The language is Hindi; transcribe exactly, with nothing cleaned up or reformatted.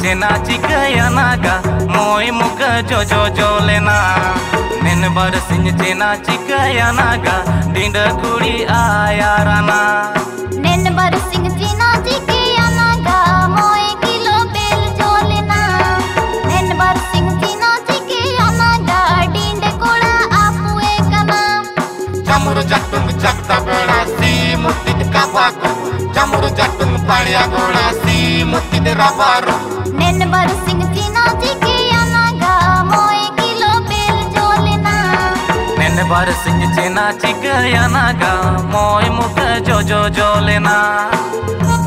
चेना चिकया नागा मोय मुख जो जो जो लेना नेन बर सिंह चेना चिकया नागा डिंड कुड़ी आया राना नेन बर सिंह चेना चिकया नागा मोय किलो बेल जो लेना नेन बर सिंह चेना चिकया नागा डिंड कोड़ा आपुए कना jamur jatung jakta bela si muti kapaku jamur jatung palia gola si muti rabaru नेन बर सिंह चेना चिकया नागा मोय किलो बेल जो लेना नेन बर सिंह चेना चिकया नागा मोय मुख जो जो जो लेना।